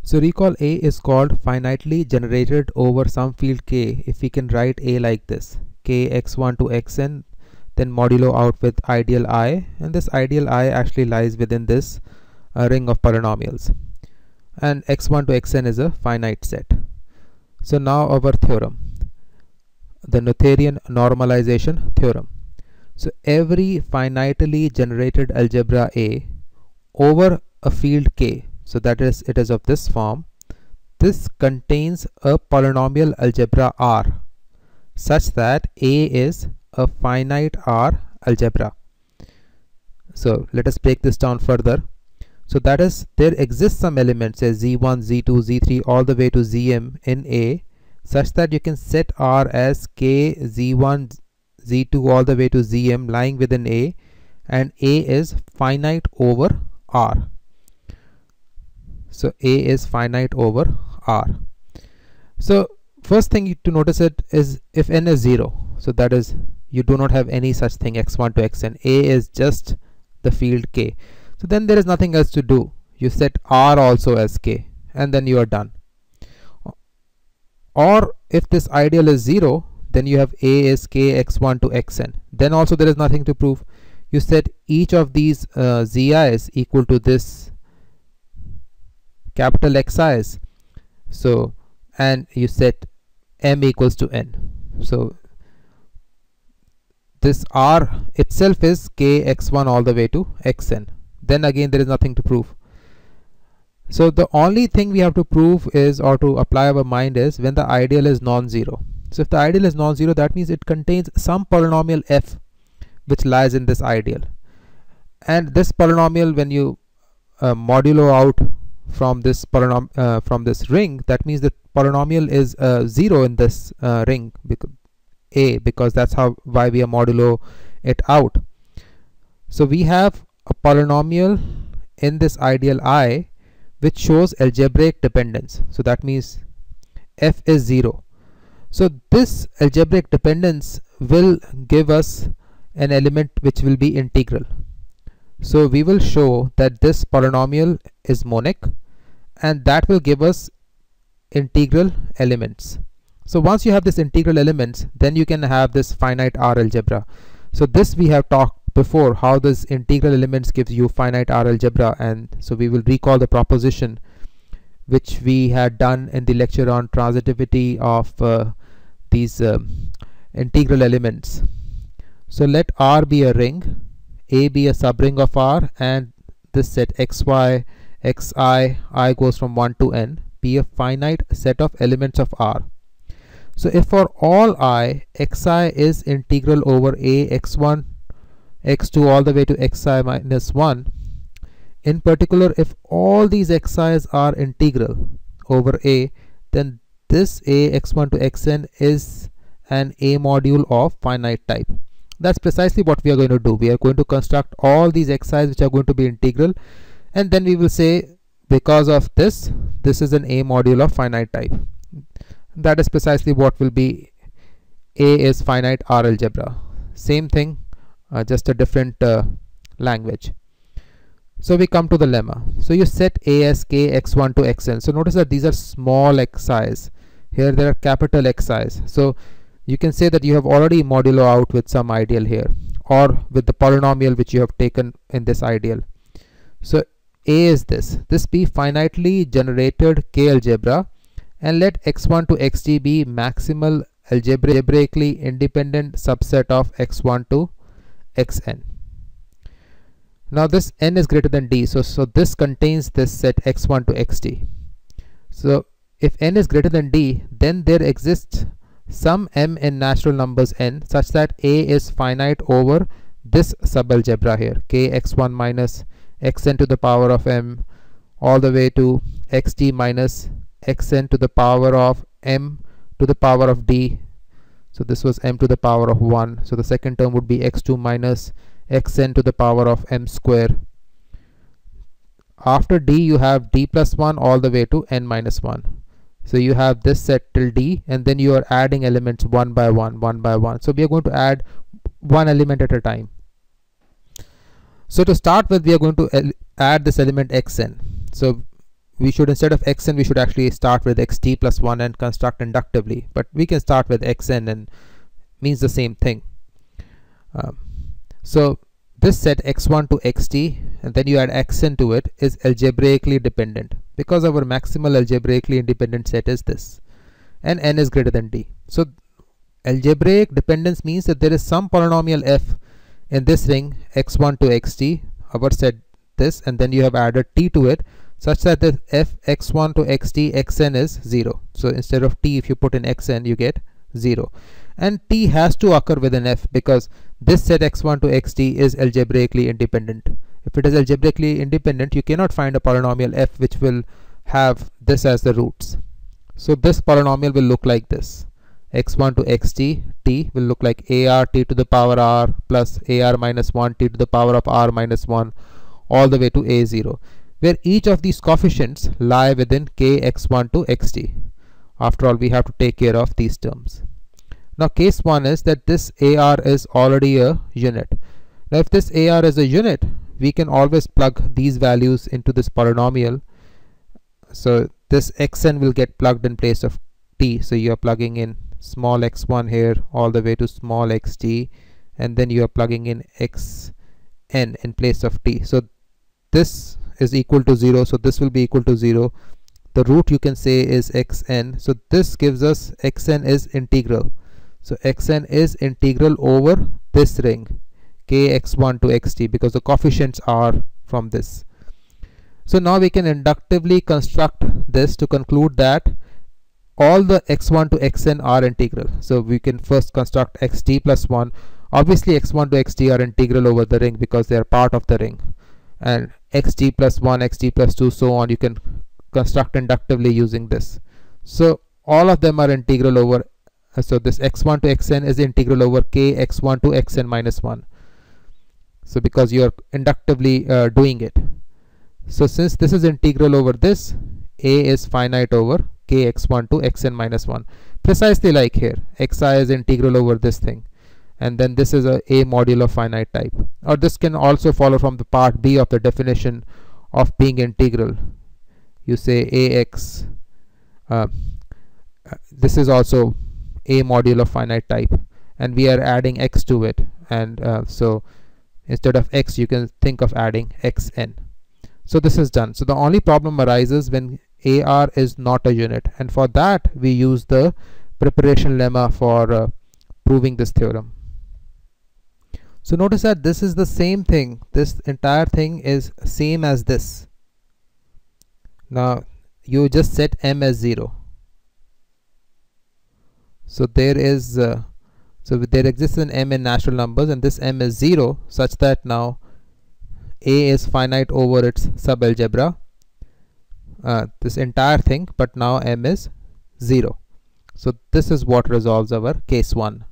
So recall A is called finitely generated over some field k if we can write A like this: k x1 to xn, then modulo out with ideal I, and this ideal I actually lies within this ring of polynomials, and x1 to xn is a finite set. So now our theorem, the Noetherian normalization theorem. So every finitely generated algebra A over a field k, so that is, it is of this form, this contains a polynomial algebra R such that A is a finite R algebra. So let us break this down further. So that is, there exists some elements as z1, z2, z3 all the way to zm in A such that you can set R as k z1, z2 all the way to zm lying within A, and A is finite over R. So A is finite over R. So first thing to notice it is if n is 0, so that is, you do not have any such thing x1 to xn. A is just the field k. So then there is nothing else to do. You set R also as k, and then you are done. Or if this ideal is 0, then you have A is k x1 to xn. Then also there is nothing to prove. You set each of these zi's equal to this capital Xi's. So, and you set m equals to n. So this R itself is k x1 all the way to xn. Then again there is nothing to prove. So the only thing we have to prove is, or to apply our mind, is when the ideal is non-zero. So if the ideal is non-zero, that means it contains some polynomial f which lies in this ideal, and this polynomial, when you modulo out from this from this ring, that means the polynomial is 0 in this ring because that's why we are modulo it out. So we have a polynomial in this ideal I which shows algebraic dependence. So that means f is 0. So this algebraic dependence will give us an element which will be integral. So we will show that this polynomial is monic, and that will give us integral elements. So once you have this integral elements, then you can have this finite R algebra. So this we have talked before, how this integral elements gives you finite R algebra, and so we will recall the proposition which we had done in the lecture on transitivity of these integral elements. So let R be a ring, A be a subring of R, and this set xy, xi, I goes from 1 to n, be a finite set of elements of R. So if for all I, xi is integral over A x1, x2 all the way to xi minus 1, in particular if all these xi's are integral over A, then this A x1 to xn is an A module of finite type. That's precisely what we are going to do. We are going to construct all these xi's which are going to be integral, and then we will say because of this, this is an A module of finite type. That is precisely what will be A is finite R algebra. Same thing, just a different language. So we come to the lemma. So you set A as k x1 to xn. So notice that these are small xi's. Here there are capital Xi's. So you can say that you have already modulo out with some ideal here, or with the polynomial which you have taken in this ideal. So A is this be finitely generated K algebra, and let x1 to xg be maximal algebraically independent subset of x1 to xn. Now this n is greater than d, so this contains this set x1 to xd. So if n is greater than d, then there exists some m in natural numbers n such that A is finite over this subalgebra here, k x1 minus xn to the power of m all the way to xd minus xn to the power of m to the power of d. So this was m to the power of 1. So the second term would be x2 minus xn to the power of m square. After d you have d plus 1 all the way to n minus 1. So you have this set till d, and then you are adding elements one by one. So we are going to add one element at a time. So to start with, we are going to add this element xn. So we should, instead of xn, we should actually start with xt plus 1 and construct inductively, but we can start with xn and means the same thing. So this set x1 to xt and then you add xn to it is algebraically dependent, because our maximal algebraically independent set is this, and n is greater than d. So algebraic dependence means that there is some polynomial f in this ring x1 to xt, our set this, and then you have added t to it such that the f x1 to xt xn is 0. So instead of t, if you put in xn, you get 0. And t has to occur with an f, because this set x1 to xt is algebraically independent. If it is algebraically independent, you cannot find a polynomial f which will have this as the roots. So this polynomial will look like this. x1 to xt t will look like ar t to the power r plus ar minus 1 t to the power of r minus 1 all the way to a0, where each of these coefficients lie within k x1 to xt. After all, we have to take care of these terms. Now case 1 is that this ar is already a unit. Now if this ar is a unit, we can always plug these values into this polynomial. So this xn will get plugged in place of t. So you are plugging in small x1 here all the way to small xt, and then you are plugging in xn in place of t. So this is equal to 0, so this will be equal to 0. The root you can say is xn, so this gives us xn is integral. So xn is integral over this ring kx1 to xt, because the coefficients are from this. So now we can inductively construct this to conclude that all the x1 to xn are integral. So we can first construct xt plus 1. Obviously x1 to xt are integral over the ring because they are part of the ring, and xt plus 1, xt plus 2, so on, you can construct inductively using this. So all of them are integral over, so this x1 to xn is integral over k x1 to xn minus 1. So because you are inductively doing it. So since this is integral over this, a is finite over k x1 to xn minus 1, precisely like here xi is integral over this thing, and then this is a modulo finite type. Or this can also follow from the part b of the definition of being integral. You say ax, this is also a modulo finite type, and we are adding x to it, and so instead of x you can think of adding xn. So this is done. So the only problem arises when ar is not a unit, and for that we use the preparation lemma for proving this theorem. So notice that this is the same thing, this entire thing is same as this. Now you just set m as 0. So there is so there exists an m in natural numbers, and this m is 0 such that now a is finite over its subalgebra, this entire thing, but now m is 0. So this is what resolves our case 1.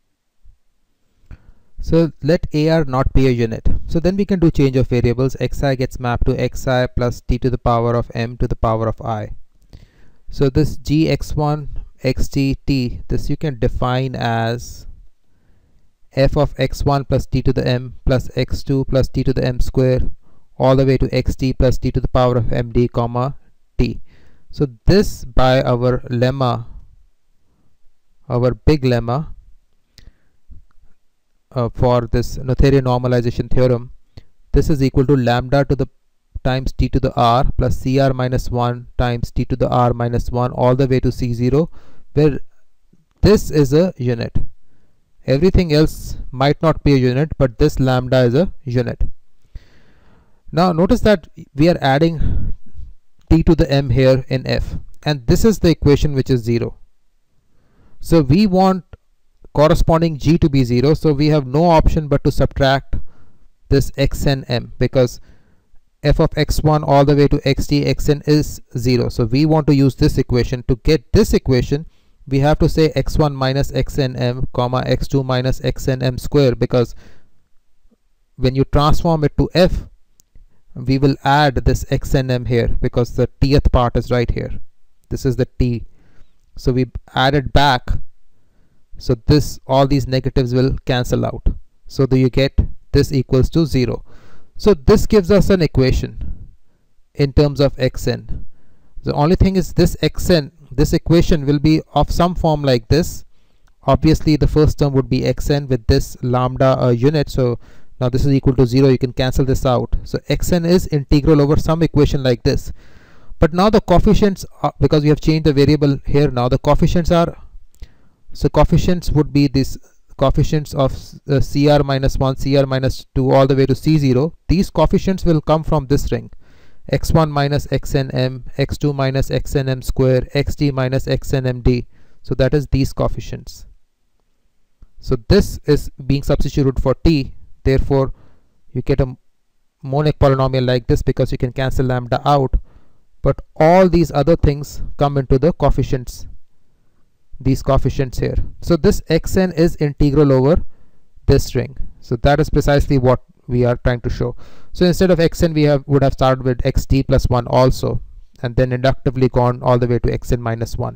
So let ar not be a unit. So then we can do change of variables. Xi gets mapped to xi plus t to the power of m to the power of I. So this gx1 xt t, this you can define as f of x1 plus t to the m plus x2 plus t to the m square all the way to xt plus t to the power of md comma t. So this, by our lemma, our big lemma for this Noetherian normalization theorem, this is equal to lambda to the times t to the r plus cr minus 1 times t to the r minus 1 all the way to c0, where this is a unit. Everything else might not be a unit, but this lambda is a unit. Now notice that we are adding t to the m here in f, and this is the equation which is 0. So we want corresponding g to be 0, so we have no option but to subtract this xn m, because f of x1 all the way to xt xn is 0. So we want to use this equation. To get this equation, we have to say x1 minus xn m comma x2 minus xn m square, because when you transform it to f, we will add this xn m here because the tth part is right here. This is the t, so we add it back. So this, all these negatives will cancel out, so do you get this equals to 0. So this gives us an equation in terms of xn. The only thing is this xn, this equation will be of some form like this. Obviously the first term would be xn with this lambda unit, so now this is equal to 0, you can cancel this out. So xn is integral over some equation like this. But now the coefficients are, because we have changed the variable here, now the coefficients are, so coefficients would be this coefficients of CR minus 1, CR minus 2 all the way to C0. These coefficients will come from this ring, x1 minus xnm, x2 minus xnm square, xd minus xnmd. So that is these coefficients. So this is being substituted for t, therefore you get a monic polynomial like this because you can cancel lambda out, but all these other things come into the coefficients, these coefficients here. So this xn is integral over this ring. So that is precisely what we are trying to show. So instead of xn we would have started with xd plus 1 also, and then inductively gone all the way to xn minus 1.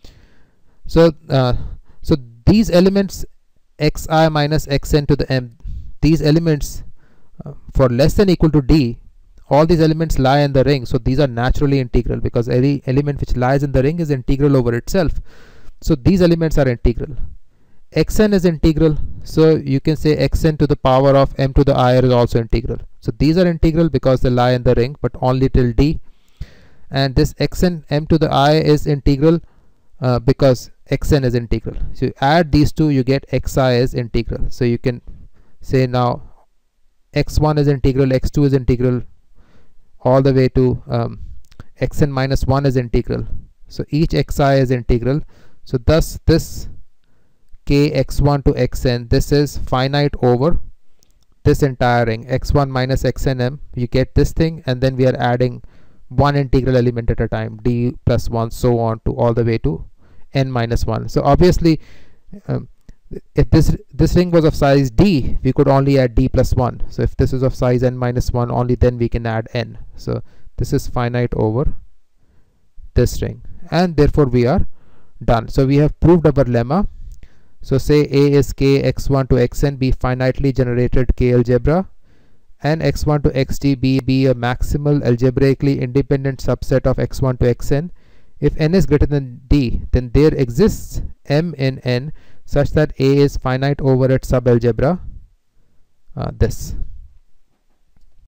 So so these elements xi minus xn to the m, these elements for less than equal to d, all these elements lie in the ring, so these are naturally integral because any element which lies in the ring is integral over itself. So these elements are integral. Xn is integral, so you can say xn to the power of m to the I is also integral. So these are integral because they lie in the ring, but only till d. And this xn m to the I is integral because xn is integral. So you add these two, you get xi is integral. So you can say now x1 is integral, x2 is integral, all the way to xn minus 1 is integral. So each xi is integral. So thus this k x1 to xn, this is finite over this entire ring, x1 minus xnm, you get this thing, and then we are adding one integral element at a time, d plus 1, so on to all the way to n minus 1. So obviously if this ring was of size d, we could only add d plus 1. So if this is of size n minus 1, only then we can add n. So this is finite over this ring, and therefore we are done. So we have proved our lemma. So say A is k x1 to xn be finitely generated k algebra, and x1 to xd be a maximal algebraically independent subset of x1 to xn. If n is greater than d, then there exists m in n such that A is finite over its subalgebra this.